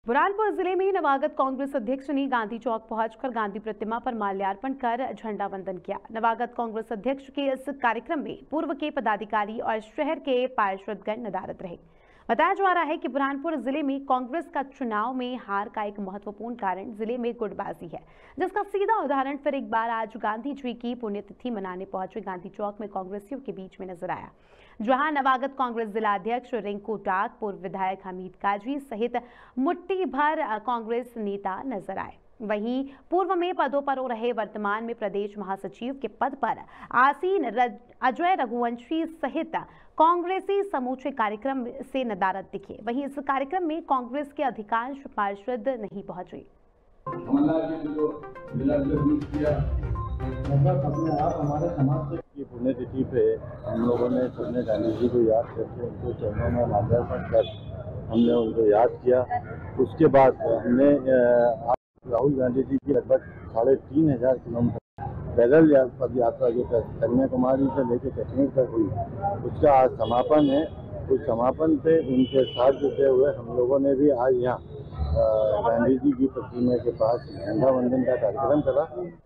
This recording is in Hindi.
बुरहानपुर जिले में नवागत कांग्रेस अध्यक्ष ने गांधी चौक पहुंचकर गांधी प्रतिमा पर माल्यार्पण कर झंडा वंदन किया। नवागत कांग्रेस अध्यक्ष के इस कार्यक्रम में पूर्व के पदाधिकारी और शहर के पार्षदगण नदारद रहे। बताया जा रहा है कि बुरहानपुर जिले में कांग्रेस का चुनाव में हार का एक महत्वपूर्ण कारण जिले में गुटबाजी है, जिसका सीधा उदाहरण फिर एक बार आज गांधी जी की पुण्यतिथि मनाने पहुंचे गांधी चौक में कांग्रेसियों के बीच में नजर आया, जहां नवागत कांग्रेस जिला अध्यक्ष रिंकू टाक, पूर्व विधायक हमीद काजी सहित मुट्ठी भर कांग्रेस नेता नजर आए। वहीं पूर्व में पदों पर रहे वर्तमान में प्रदेश महासचिव के पद पर आसीन अजय रघुवंशी सहित कांग्रेसी समूचे कार्यक्रम से नदारद दिखे। वहीं इस कार्यक्रम में कांग्रेस के अधिकांश पार्षद नहीं पहुंचे। अपने आप हमारे समाज की पुण्यतिथि पे हम लोगों ने सबने गांधी जी को याद करके उनके चरणों में माल्यार्पण कर हमने उनको याद किया। उसके बाद हमने राहुल गांधी जी की लगभग 3500 किलोमीटर पैदल पद यात्रा जो कन्याकुमारी से लेकर कश्मीर तक हुई, उसका आज समापन है। उस समापन पे उनके साथ जुटे हुए हम लोगों ने भी आज यहाँ गांधी जी की प्रतिमा के पास झंडा वंदन का कार्यक्रम करा।